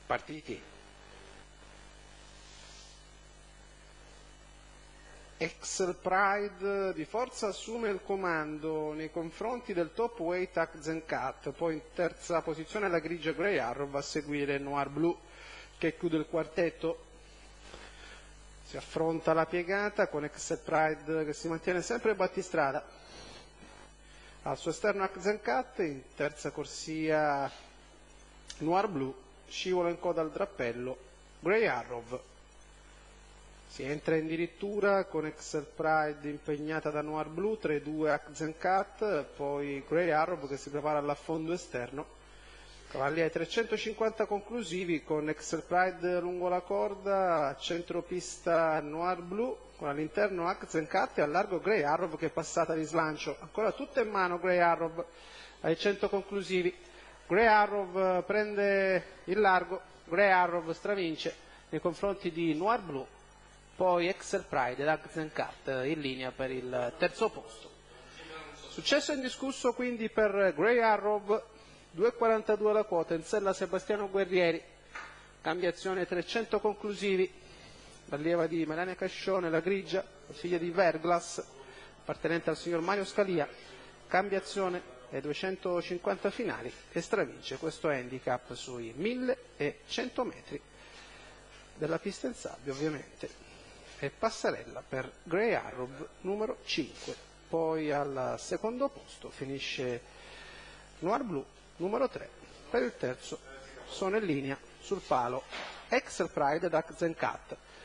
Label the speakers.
Speaker 1: Partiti. Excel Pride di forza assume il comando nei confronti del top weight Akzenkat, poi in terza posizione la grigia Grey Arrow, a seguire Noir Blue che chiude il quartetto. Si affronta la piegata con Excel Pride che si mantiene sempre battistrada. Al suo esterno Akzenkat, in terza corsia Noir Blue, scivola in coda al drappello Grey Arrow. Si entra addirittura con Excel Pride impegnata da Noir Blue, 3-2 Akzenkat, poi Grey Arrow che si prepara all'affondo esterno. Cavalli ai 350 conclusivi con Excel Pride lungo la corda, centropista Noir Blue, con all'interno Akzenkat e al largo Grey Arrow che è passata di slancio. Ancora tutta in mano Grey Arrow ai 100 conclusivi. Grey Arrow prende il largo, Grey Arrow stravince nei confronti di Noir Blue, poi Excel Pride ed Akzenkat in linea per il terzo posto. Successo indiscusso quindi per Grey Arrow, 2,42 la quota, in sella Sebastiano Guerrieri, cambia azione 300 conclusivi, l'allieva di Melania Cascione, la grigia, la figlia di Verglas, appartenente al signor Mario Scalia, cambia azione ai 250 finali e stravince questo handicap sui 1100 metri della pista in sabbia ovviamente, e passerella per Grey Arrow numero 5. Poi al secondo posto finisce Noir Blue numero 3, per il terzo sono in linea sul palo Excel Pride ed Akzenkat.